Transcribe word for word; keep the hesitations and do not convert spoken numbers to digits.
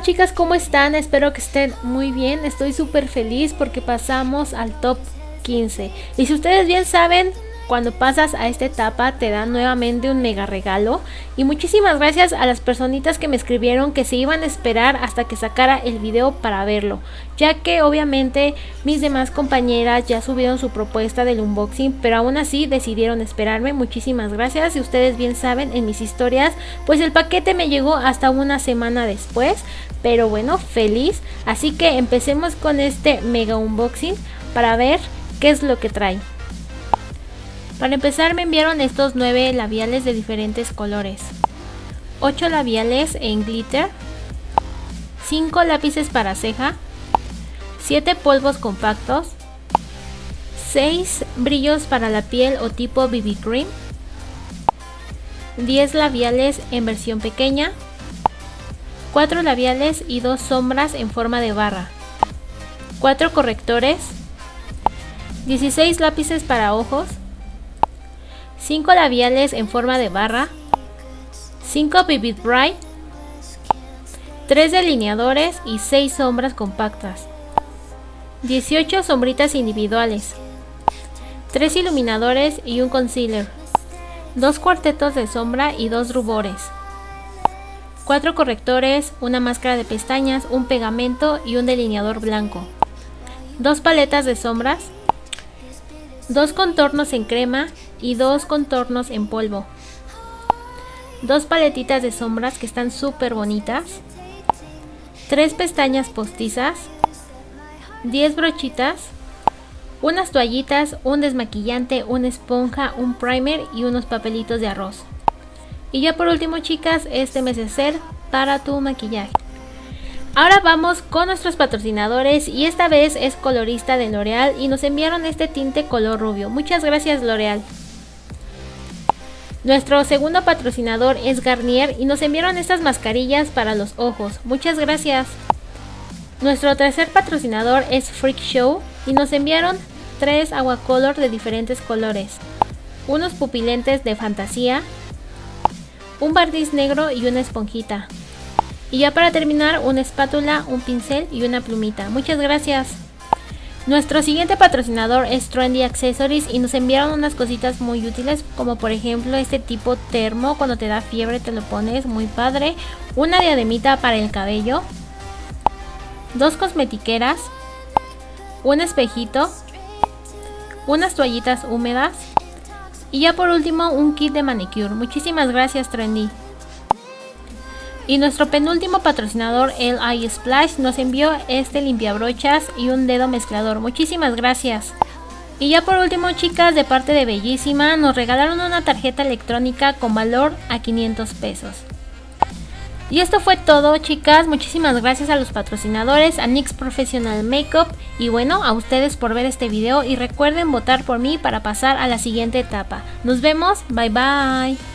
chicas, ¿cómo están? Espero que estén muy bien. Estoy súper feliz porque pasamos al top quince. Y si ustedes bien saben, cuando pasas a esta etapa te dan nuevamente un mega regalo. Y muchísimas gracias a las personitas que me escribieron que se iban a esperar hasta que sacara el video para verlo, ya que obviamente mis demás compañeras ya subieron su propuesta del unboxing, pero aún así decidieron esperarme. Muchísimas gracias. Si ustedes bien saben, en mis historias pues el paquete me llegó hasta una semana después, pero bueno, feliz. Así que empecemos con este mega unboxing para ver qué es lo que trae. Para empezar me enviaron estos nueve labiales de diferentes colores, ocho labiales en glitter, cinco lápices para ceja, siete polvos compactos, seis brillos para la piel o tipo B B cream, diez labiales en versión pequeña, cuatro labiales y dos sombras en forma de barra, cuatro correctores, dieciséis lápices para ojos, cinco labiales en forma de barra, cinco B B Bright, tres delineadores y seis sombras compactas, dieciocho sombritas individuales, tres iluminadores y un concealer, dos cuartetos de sombra y dos rubores, cuatro correctores, una máscara de pestañas, un pegamento y un delineador blanco, dos paletas de sombras, dos contornos en crema y dos contornos en polvo, dos paletitas de sombras que están súper bonitas, tres pestañas postizas, diez brochitas, unas toallitas, un desmaquillante, una esponja, un primer y unos papelitos de arroz. Y ya por último, chicas, este neceser para tu maquillaje. Ahora vamos con nuestros patrocinadores y esta vez es Colorista de L'Oreal y nos enviaron este tinte color rubio. Muchas gracias, L'Oreal. Nuestro segundo patrocinador es Garnier y nos enviaron estas mascarillas para los ojos. Muchas gracias. Nuestro tercer patrocinador es Freak Show y nos enviaron tres agua color de diferentes colores, unos pupilentes de fantasía, un barniz negro y una esponjita. Y ya para terminar, una espátula, un pincel y una plumita. Muchas gracias. Nuestro siguiente patrocinador es Trendy Accessories y nos enviaron unas cositas muy útiles, como por ejemplo este tipo termo, cuando te da fiebre te lo pones, muy padre. Una diademita para el cabello, dos cosmetiqueras, un espejito, unas toallitas húmedas y ya por último un kit de manicure. Muchísimas gracias, Trendy. Y nuestro penúltimo patrocinador, el Eye Splash, nos envió este limpiabrochas y un dedo mezclador. Muchísimas gracias. Y ya por último, chicas, de parte de Bellísima, nos regalaron una tarjeta electrónica con valor a quinientos pesos. Y esto fue todo, chicas. Muchísimas gracias a los patrocinadores, a NYX Professional Makeup y bueno, a ustedes por ver este video y recuerden votar por mí para pasar a la siguiente etapa. Nos vemos, bye bye.